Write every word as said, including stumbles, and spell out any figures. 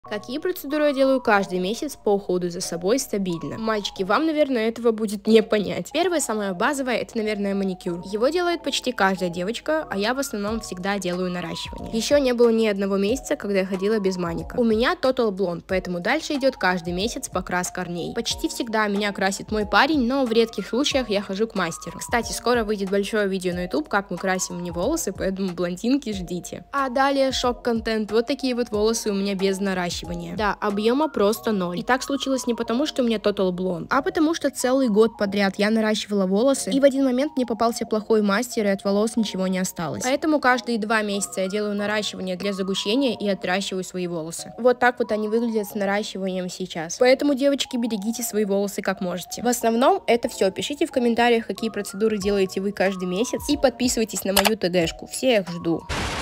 Какие процедуры я делаю каждый месяц по уходу за собой стабильно? Мальчики, вам, наверное, этого будет не понять. Первое, самое базовое, это, наверное, маникюр. Его делает почти каждая девочка, а я в основном всегда делаю наращивание. Еще не было ни одного месяца, когда я ходила без маника. У меня Total Blonde, поэтому дальше идет каждый месяц покрас корней. Почти всегда меня красит мой парень, но в редких случаях я хожу к мастеру. Кстати, скоро выйдет большое видео на YouTube, как мы красим мне волосы, поэтому, блондинки, ждите. А далее шок-контент. Вот такие вот волосы у меня без наращивания. Да, объема просто ноль. И так случилось не потому, что у меня Total Blonde, а потому что целый год подряд я наращивала волосы, и в один момент мне попался плохой мастер, и от волос ничего не осталось. Поэтому каждые два месяца я делаю наращивание для загущения и отращиваю свои волосы. Вот так вот они выглядят с наращиванием сейчас. Поэтому, девочки, берегите свои волосы как можете. В основном это все. Пишите в комментариях, какие процедуры делаете вы каждый месяц, и подписывайтесь на мою ТГшку. Всех жду.